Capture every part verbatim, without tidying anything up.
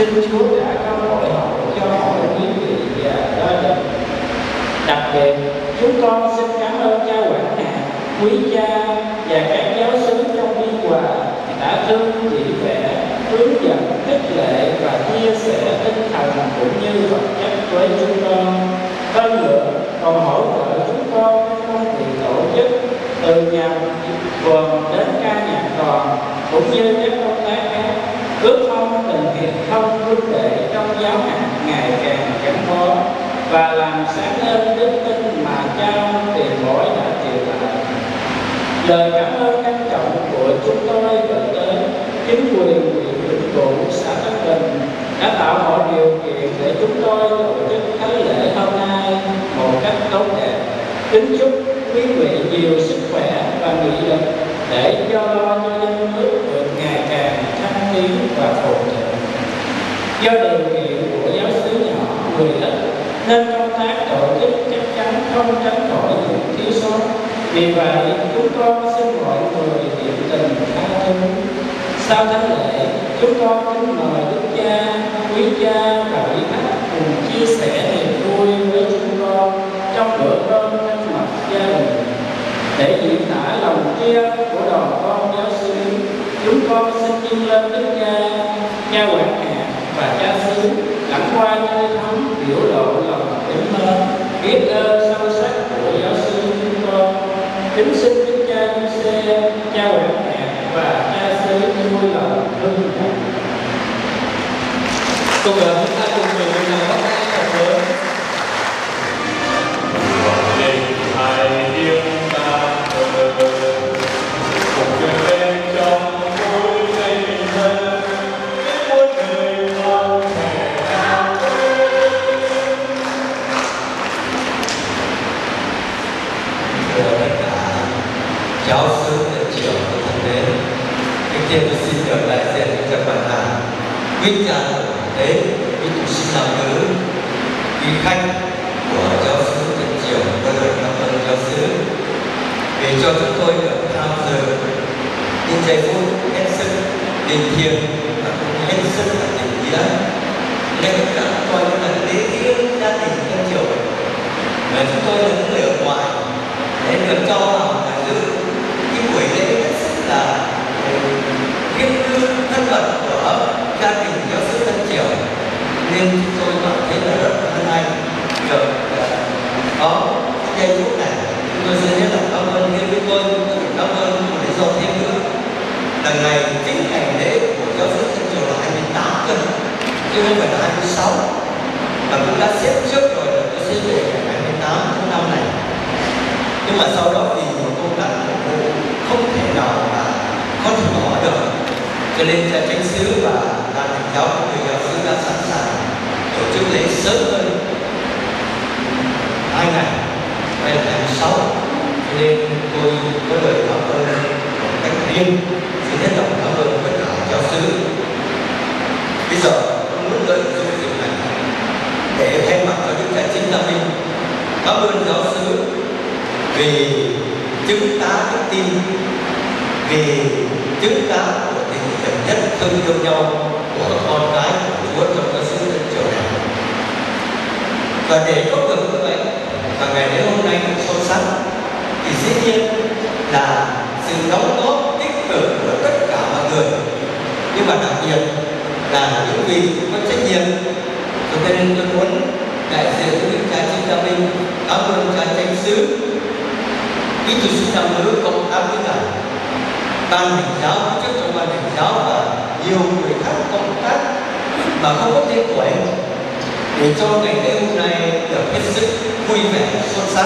Xin Chúa đã có hội hậu cho mọi quý vị và gia đình. Đặc biệt, chúng con xin cảm ơn cha quản hạt, quý cha và các giáo xứ trong biên hòa đã thương chỉ vẽ, hướng dẫn, khích lệ và chia sẻ tinh thần cũng như vật chất với chúng con. Hơn nữa, còn hỗ trợ chúng con với công việc tổ chức từ nhà vườn đến ca nhạc đoàn cũng như các công tác khác. Ước mong tình hiệp thông huynh đệ trong giáo hạt ngày càng gắn bó và làm sáng lên đức tin mà cha tiền bối đã truyền lại. Lời cảm ơn trân trọng của chúng tôi gửi tới chính quyền huyện Vĩnh Cửu, xã Tân Bình đã tạo mọi điều kiện để chúng tôi tổ chức thánh lễ hôm nay một cách tốt đẹp. Kính chúc quý vị nhiều sức khỏe và nghị lực để cho lo cho dân nước được ngày càng thăng tiến và phồn thịnh. Do điều kiện của giáo xứ nhỏ người ít nên công tác tổ chức chắc chắn không tránh khỏi những thiếu sót. Vì vậy, chúng con xin mọi người nhiệt tình tha thứ. Sau thánh lễ, chúng con kính mời đức cha, quý cha và quý khách cùng chia sẻ niềm vui với chúng con trong bữa cơm thân mật gia đình. Để diễn tả lòng tri ân của đoàn con giáo xứ, chúng con xin dâng lên đức cha, cha quản hạt và cha xứ lắng qua nơi thắm biểu lộ lòng kính mến, biết ơn sâu sắc của giáo xứ chúng con. Kính xin đức cha Giuse, cha quản hạt và cha xứ vui lòng hưng thụ. Cùng với chúng ta cùng người mình làm bắt tay thật lớn. Hãy yêu ta cùng đưa lên trong mỗi giây thân biết muôn đời không thể nào thưa tất cả giáo xứ và trưởng của thân mến, kính thưa tôi xin được đại diện cho cha quản hạt, quý cha của tế, quý tu sĩ nam nữ, quý khách của giáo xứ và trưởng có lời cảm ơn giáo xứ vì cho chúng tôi được tham dự những giây phút hết sức linh thiêng và cũng hết sức là tình nghĩa. Nên tất cả coi như là lễ nghĩa gia đình thân trưởng mà chúng tôi được lựa ngoại để được cho vào là dự cái buổi lễ hết sức là thiêng liêng thân mật của gia đình giáo xứ thân trưởng. Nên chúng tôi cảm thấy là rất là hân hạnh được có cái giây phút này. Chúng tôi xin rất là cảm ơn hiến với tôi, tôi cảm ơn một lý do thêm nữa. Lần này chính ngày lễ của giáo xứ thân trưởng là hai mươi tám cơ, chứ không phải là hai mươi sáu. Và cũng đã xếp trước rồi là tôi sẽ về ngày hai mươi tám tháng năm này. Nhưng mà sau đó thì một công tác không thể nào mà có thể bỏ được. Cho nên cha chánh xứ và ban hành giáo của người giáo xứ đã sẵn sàng tổ chức lễ sớm hơn hai ngày, đây là hai mươi sáu. Cho nên tôi có lời cảm ơn một cách riêng, xin hết lòng cảm ơn tất cả giáo xứ. Bây giờ tôi muốn lợi dụng việc này để thay mặt cho đức cha chính Nam Minh cảm ơn giáo xứ vì chứng tá đức tin, vì chứng tá của tình cảm nhất thương yêu nhau của con cái của Chúa trong giáo xứ Tân Triều này. Và để có được như vậy và ngày lễ hôm nay được sâu sắc thì dĩ nhiên là sự đóng góp tích cực của tất cả mọi người, nhưng mà đặc biệt là những vị có trách nhiệm. Cho nên tôi muốn đại diện của đức cha chính Nam Minh cảm ơn cha chánh xứ, quý tu sĩ nam nữ cộng tác với cả ban hành giáo, trước trong ban hành giáo và nhiều người khác công tác mà không có tên tuổi để cho ngày lễ hôm nay được hết sức vui vẻ xuân sắc.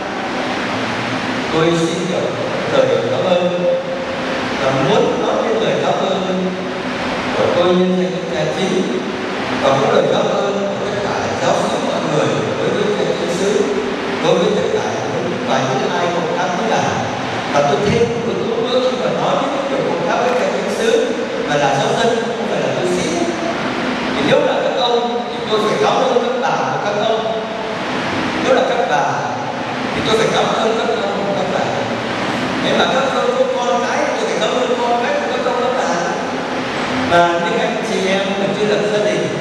Tôi xin được lời cảm ơn và muốn nói đến lời cảm ơn của tôi nhân danh đức cha chính và cũng lời cảm ơn của tất cả giáo xứ mọi người đối với cha chính xứ, đối với tất cả và những ai công tác với cả. Và tôi thêm một câu nữa khi mà nói đến những người công tác với cha chính xứ mà là giáo dân, không phải là tu sĩ. Thì nếu là các ông thì tôi phải cảm ơn các bà của các ông, nếu là các bà thì tôi phải cảm ơn các ông của các bà. Nếu mà các ông có con cái tôi phải cảm ơn con cái của các ông các bà. Và những anh chị em mà chưa lập gia đình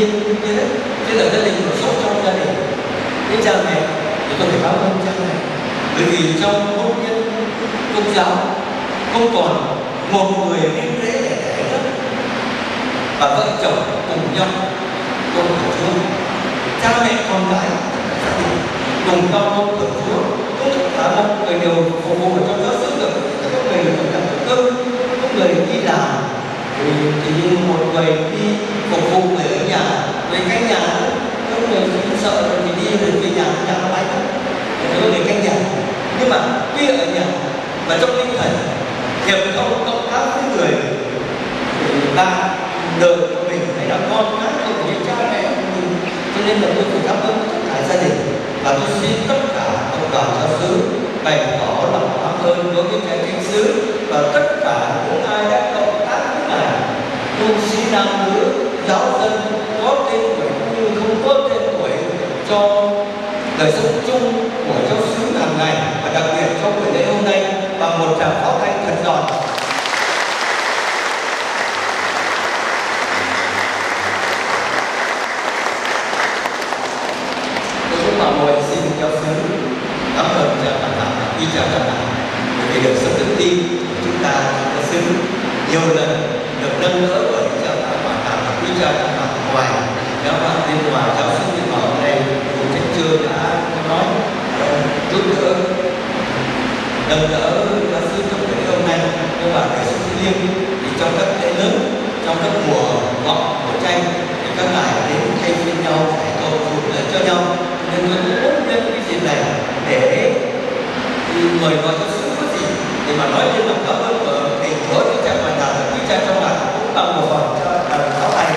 viên như thế, thế là gia đình có sống trong gia đình. Thế cha mẹ thì tôi phải cảm ơn cha mẹ, bởi vì trong hôn nhân công giáo không còn một người liên lễ để đẻ nữa, và vợ chồng cùng nhau cùng thờ Chúa, cha mẹ con cái cùng nhau cùng thờ Chúa, tất cả mọi người đều phục vụ ở trong giáo xứ được, có người là làm cơm, có người đi làm, thì, thì như một người đi phục vụ người ở nhà, về cái nhà, có người cũng sợ rồi thì đi về nhà nhà nó bánh, có người canh nhà, nhưng mà khi ở nhà và trong tinh thần hiệp thông cộng tác với người ta đời của mình hay là con cái của những cha mẹ của mình, cho nên là tôi phải cảm ơn tất cả gia đình, và tôi xin tất cả cộng đoàn giáo xứ bày tỏ lòng cảm ơn đối với cha kinh xứ và tất cả những ai đã cộng tác với ngài, tu sĩ nam nữ, giáo dân có tên tuổi cũng như không có tên tuổi cho đời sống chung của giáo xứ hàng ngày, và đặc biệt trong buổi lễ hôm nay bằng một tràng pháo tay thật giòn. Tôi cũng bảo ngồi xin giáo xứ cảm ơn cha bạn nào, quý cha bạn nào, vì được sự tự tin của chúng ta trong giáo xứ nhiều lần được nâng đỡ bởi cha bạn nào, quý cha bạn nào ngoài giáo bạn bên ngoài giáo xứ bên ngoài hôm nay cũng thánh chưa đã nói giúp đỡ nâng đỡ giáo xứ trong buổi lễ hôm nay. Nhưng mà đời sống thiêng liêng thì trong các lễ lớn, trong các mùa ngọ mùa tranh thì các ngài đến thay phiên nhau phải cầu phúc lợi cho nhau, nên tôi cũng muốn nhân cái dịp này để mời gọi giáo xứ có gì để mà nói lên lòng cảm ơn của thầy Chúa cho cha bạn nào và quý cha trong bản cũng bằng một phần cho đoàn giáo này.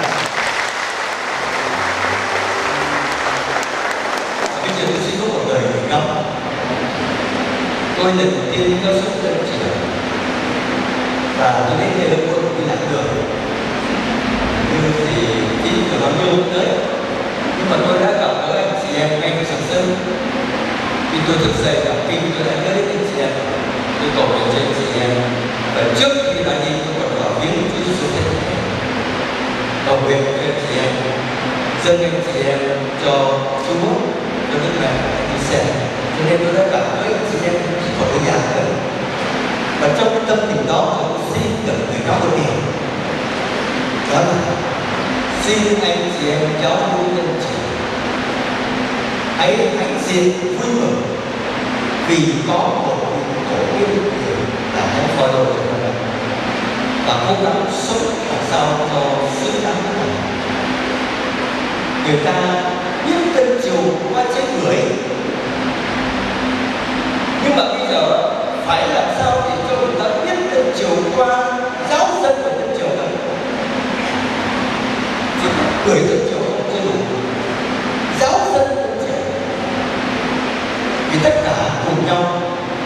Bây giờ tôi xin có một lời gửi gắm. Tôi lần đầu tiên đi giáo xứ Tân Triều và tôi đến đây lúc tôi đi lạc đường như thì tin từ bao nhiêu tới, nhưng mà tôi đã gặp gỡ anh chị em ngay trong Sầm Sơn. Khi tôi thức dậy đọc kinh tôi đã nhớ đến anh chị em, tôi cầu nguyện cho anh chị em, và trước khi ra đi tôi còn bảo viếng Chúa Giêsu Thế Thế, cầu nguyện cho anh chị em, dâng anh chị em cho Chúa, cho Đức Mẹ đi xem. Cho nên tôi đã cảm thấy anh chị em chỉ còn đơn giản hơn, và trong cái tâm tình đó tôi xin được người đó một điều, đó là xin anh chị em cháu vui nhân chị hãy hãnh diện vui mừng vì có một tổ tiên là Thánh Phaolô của chúng ta, và cố gắng sống làm sao cho xứng đáng với mình. Người ta biết Tân Triều qua chết người, nhưng mà bây giờ phải làm sao để cho người ta biết Tân Triều qua giáo dân của Tân Triều này. Chỉ người Tân Triều không chưa đủ, giáo dân Tân Triều, vì tất cả cùng nhau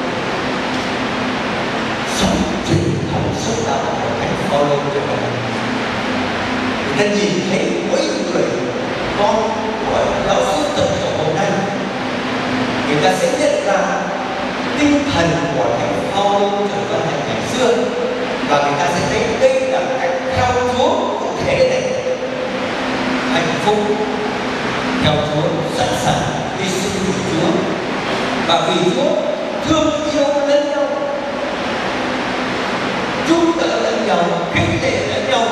sống truyền thống sống đạo của Thánh Phaolô cho mình. Người ta nhìn thấy mỗi người con của giáo xứ Tân Triều hôm nay, người ta sẽ nhận ra tinh thần của Thánh Phaolô trở về ngày xưa, và người ta sẽ thấy đây là cách theo Chúa cụ thể này, hạnh phúc theo Chúa, sẵn sàng hy sinh vì Chúa, và vì Chúa thương yêu lẫn nhau, giúp đỡ lẫn nhau, khích lệ lẫn nhau,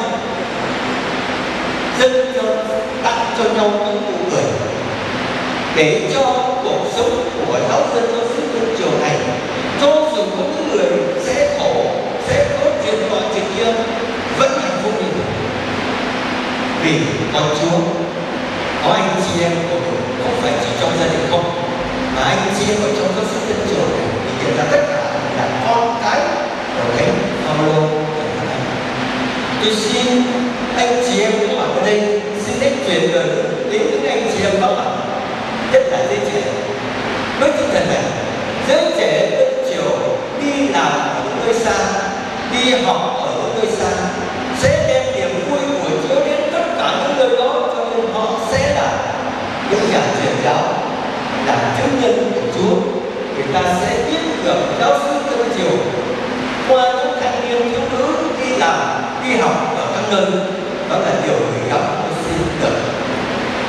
dâng cho tặng cho nhau những nụ cười, để cho cuộc sống của giáo dân giáo xứ Tân Triều này, cho dù có những người sẽ khổ, sẽ có chuyện nọ chuyện kia, vẫn hạnh phúc như thế. Vì có Chúa, có anh chị em của mình, không phải chỉ trong gia đình không, mà anh chị em ở trong giáo xứ Tân Triều này thì hiện là tất cả là con cái của Thánh Phaolô. Tôi xin anh chị em có mặt ở đây, xin đích truyền lời đến những anh chị em có mặt, nhất là giới trẻ. Với tinh thần này, giới trẻ Tân Triều đi làm ở những nơi xa, đi học ở những nơi xa, sẽ đem niềm vui của Chúa đến tất cả những nơi đó, cho nên họ sẽ là những nhà truyền giáo, là chứng nhân của Chúa. Người ta sẽ biết được giáo xứ Tân Triều qua những thanh niên thiếu nữ đi làm, đi học ở các nơi. Đó là điều người gắm tôi xin được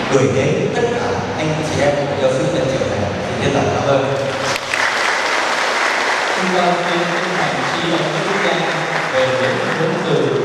gửi đến tất cả anh chị em của giáo sư Tân Triều này. Xin chân thành cảm ơn. Chúng con xin chân thành tri ân Đức Cha về những huấn từ